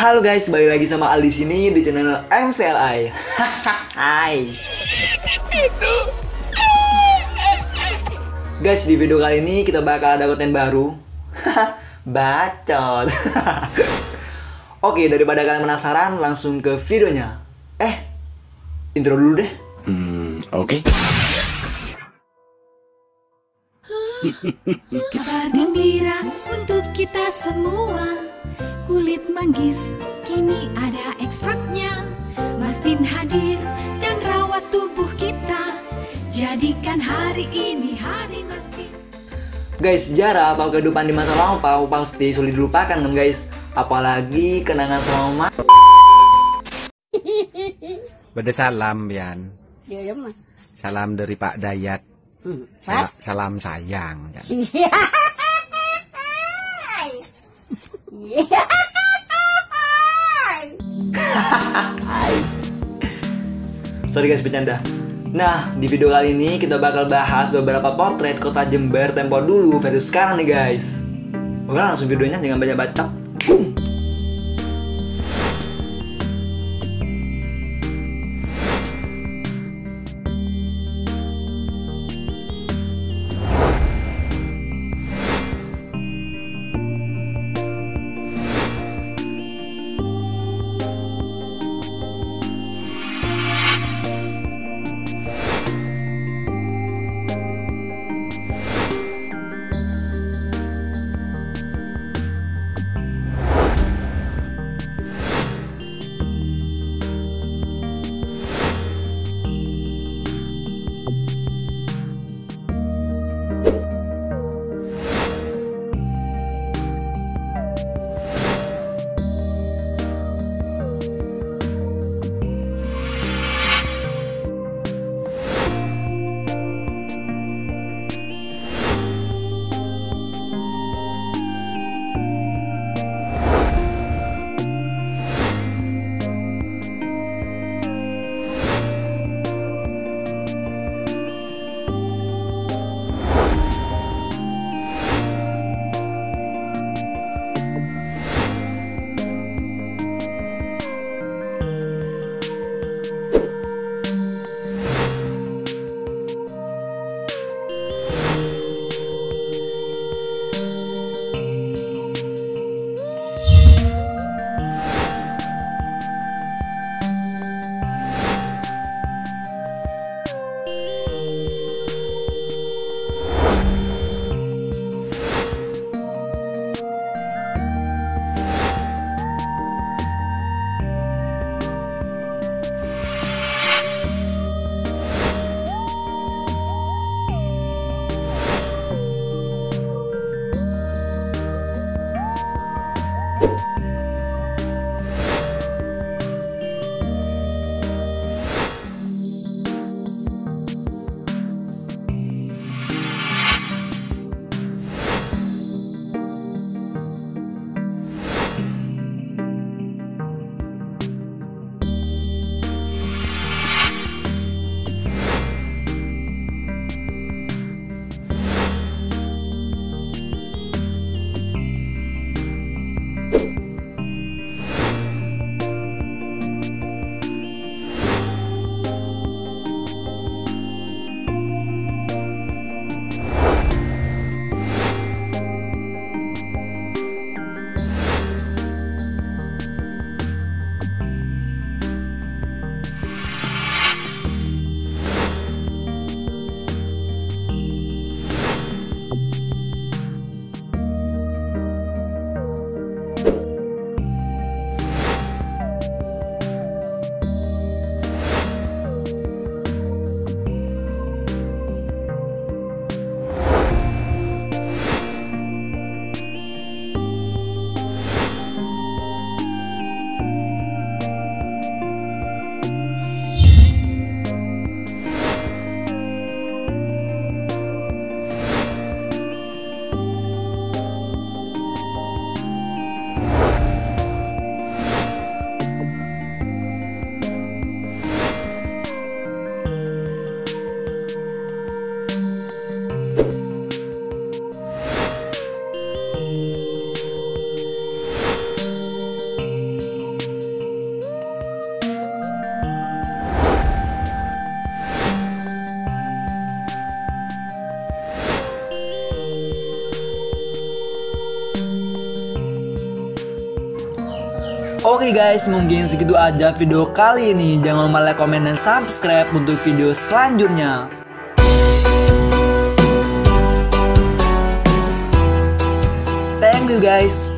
Halo guys, balik lagi sama Aldi sini di channel MVLI. Hai. Guys, di video kali ini kita bakal ada konten baru. Bacot. Oke, daripada kalian penasaran, langsung ke videonya. Intro dulu deh. Oke. Kabar gembira untuk kita semua. Kulit manggis kini ada ekstraknya. Mastin hadir dan rawat tubuh kita. Jadikan hari ini hari Mastin. Guys, sejarah atau kehidupan di masa lampau pasti sulit dilupakan kan guys. Apalagi kenangan sama Beda salam, Bian. Iya, mah. Salam dari Pak Dayat. Salam sayang. Jan. Sorry guys, bercanda. Nah, di video kali ini kita bakal bahas beberapa potret kota Jember tempo dulu versus sekarang nih guys. Oke, langsung videonya, jangan banyak bacot. Oke guys, mungkin segitu aja video kali ini. Jangan lupa like, komen, dan subscribe untuk video selanjutnya. Thank you guys.